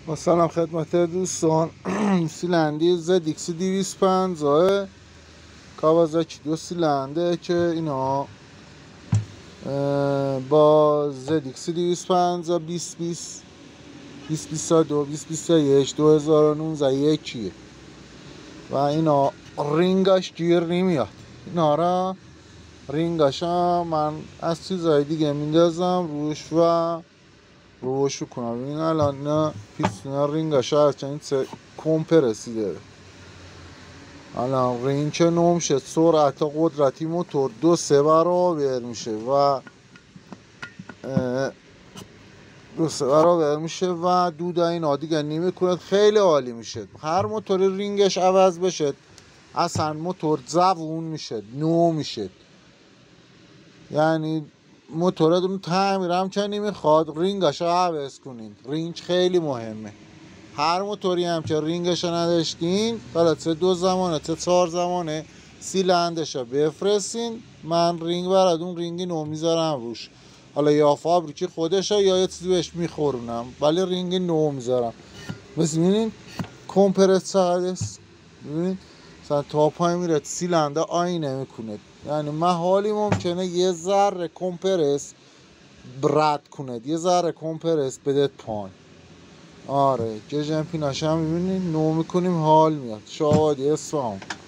با سلام خدمت دوستان. سیلندی ZX 250 کاوازاکی 2 سیلنده که اینا با ZX 250 2020 2022 2021 2019 یکیه و اینا رینگاش گیر نمیاد. اینا را رینگاشا من از چیزهای دیگه میندازم روش و روشو کنم. این الان اینا پیستون رینگاشا هرچند چه کمپرسی داره. الان رینگ که نوم شد سرعت و قدرتی موتور 2-3 برابر میشه و 2-3 برابر میشه و دودا اینا دیگه نمیکنه. خیلی عالی میشه. هر موتور رینگش عوض بشه اصلا موتور جوون میشه، نو میشه. یعنی موتورتون تعمیر هم که نمیخواد رینگش رو عوض کنین. رینگ خیلی مهمه. هر موتوری هم که رینگش رو نداشتین حالا چه 2 زمانه چه 4 زمانه سیلندش رو بفرستین. من رینگ براتون رینگی نو میذارم روش، حالا یا فابریکی خودش یا یه چیزی بهش میخورونم، ولی رینگ نو میذارم. بس ببینین کمپرس چقدر است. ببینین مثلا تا پای میره سیلنده آینه میکنه. یعنی محالی ممکنه یه ذره کمپرس برد کنه، یه ذره کمپرس بدت پایین. آره ججن پیناش هم میبینین نو میکنیم حال میاد. شادی اسفام.